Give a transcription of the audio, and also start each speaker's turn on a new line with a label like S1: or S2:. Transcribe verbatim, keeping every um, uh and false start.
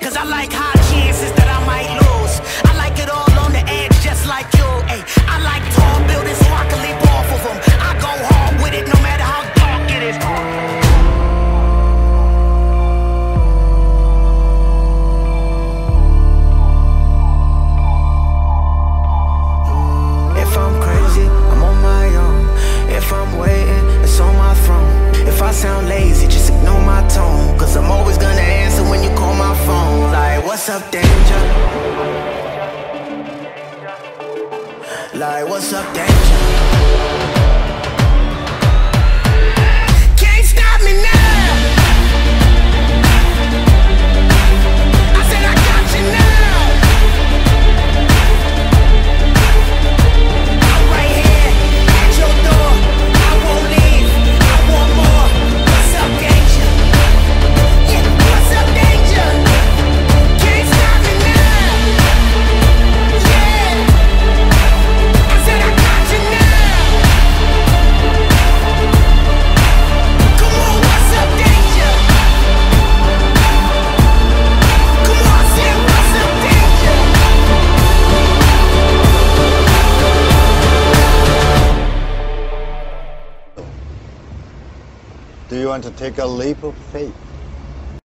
S1: cause I like high chances that I might lose. I like it all on the edge, just like you. Ay, I like tall buildings so I can leap off of them. I go hard with it no matter how dark it is. If I'm crazy, I'm on my own. If I'm waiting, it's on my throne. If I sound lazy, just ignore my tone, cause I'm always gonna answer when you call my phone. Like, what's up, danger? Like, what's up, danger? Can't stop me now. I said I got you now. I'm right here at your door. I won't leave. I want more. What's up, danger? Yeah, what's up, danger? Can't stop me now. Yeah, I said I got you now. Come on, what's up, danger? Come on, I said what's up, danger?
S2: Do you want to take a leap of faith?